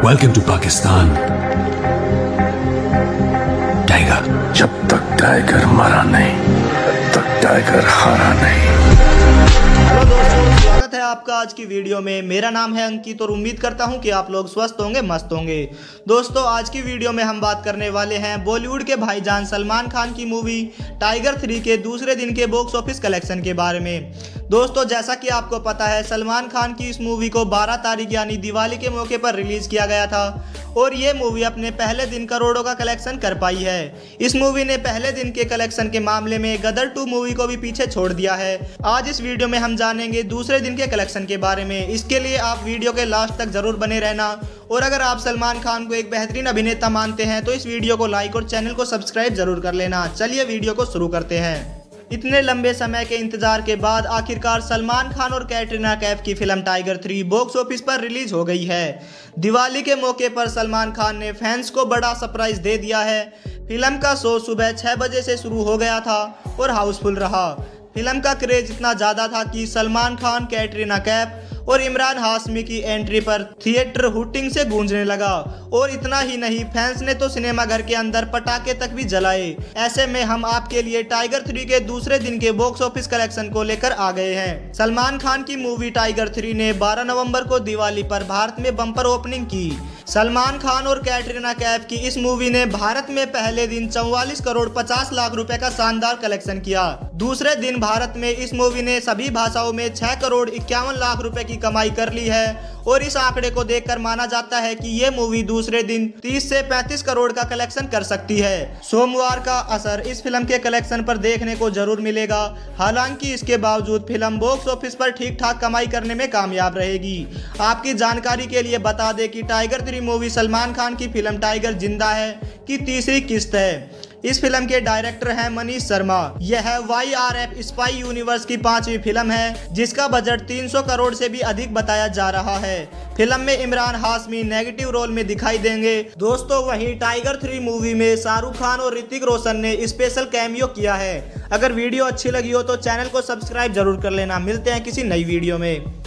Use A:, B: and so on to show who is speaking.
A: Welcome to Pakistan. Tiger,
B: जब तक tiger मरा नहीं तब तक टाइगर हारा नहीं।
C: हेलो दोस्तों, स्वागत है आपका आज की वीडियो में। मेरा नाम है अंकित और उम्मीद करता हूं कि आप लोग स्वस्थ होंगे, मस्त होंगे। दोस्तों, आज की वीडियो में हम बात करने वाले हैं बॉलीवुड के भाईजान सलमान खान की मूवी टाइगर 3 के दूसरे दिन के बॉक्स ऑफिस कलेक्शन के बारे में। दोस्तों, जैसा कि आपको पता है, सलमान खान की इस मूवी को 12 तारीख यानी दिवाली के मौके पर रिलीज किया गया था और ये मूवी अपने पहले दिन करोड़ों का कलेक्शन कर पाई है। इस मूवी ने पहले दिन के कलेक्शन के मामले में गदर 2 मूवी को भी पीछे छोड़ दिया है। आज इस वीडियो में हम जानेंगे दूसरे दिन के कलेक्शन के बारे में। इसके लिए आप वीडियो के लास्ट तक जरूर बने रहना और अगर आप सलमान खान को एक बेहतरीन अभिनेता मानते हैं तो इस वीडियो को लाइक और चैनल को सब्सक्राइब जरूर कर लेना। चलिए वीडियो को शुरू करते हैं। इतने लंबे समय के इंतजार के बाद आखिरकार सलमान खान और कैटरीना कैफ की फिल्म टाइगर 3 बॉक्स ऑफिस पर रिलीज हो गई है। दिवाली के मौके पर सलमान खान ने फैंस को बड़ा सरप्राइज दे दिया है। फिल्म का शो सुबह 6 बजे से शुरू हो गया था और हाउसफुल रहा। फिल्म का क्रेज इतना ज़्यादा था कि सलमान खान, कैटरीना कैफ और इमरान हाशमी की एंट्री पर थिएटर हुटिंग से गूंजने लगा। और इतना ही नहीं, फैंस ने तो सिनेमा घर के अंदर पटाखे तक भी जलाए। ऐसे में हम आपके लिए टाइगर 3 के दूसरे दिन के बॉक्स ऑफिस कलेक्शन को लेकर आ गए हैं। सलमान खान की मूवी टाइगर 3 ने 12 नवंबर को दिवाली पर भारत में बम्पर ओपनिंग की। सलमान खान और कैटरीना कैफ की इस मूवी ने भारत में पहले दिन 44 करोड़ 50 लाख रुपए का शानदार कलेक्शन किया। दूसरे दिन भारत में इस मूवी ने सभी भाषाओं में 6 करोड़ 51 लाख रुपए की कमाई कर ली है और इस आंकड़े को देखकर माना जाता है कि ये मूवी दूसरे दिन 30 से 35 करोड़ का कलेक्शन कर सकती है। सोमवार का असर इस फिल्म के कलेक्शन पर देखने को जरूर मिलेगा। हालांकि इसके बावजूद फिल्म बॉक्स ऑफिस पर ठीक ठाक कमाई करने में कामयाब रहेगी। आपकी जानकारी के लिए बता दें कि टाइगर 3 मूवी सलमान खान की फिल्म टाइगर जिंदा है की तीसरी किस्त है। इस फिल्म के डायरेक्टर हैं मनीष शर्मा। यह YRF स्पाई यूनिवर्स की 5वीं फिल्म है जिसका बजट 300 करोड़ से भी अधिक बताया जा रहा है। फिल्म में इमरान हाशमी नेगेटिव रोल में दिखाई देंगे। दोस्तों, वहीं टाइगर 3 मूवी में शाहरुख खान और ऋतिक रोशन ने स्पेशल कैमियो किया है। अगर वीडियो अच्छी लगी हो तो चैनल को सब्सक्राइब जरूर कर लेना। मिलते हैं किसी नई वीडियो में।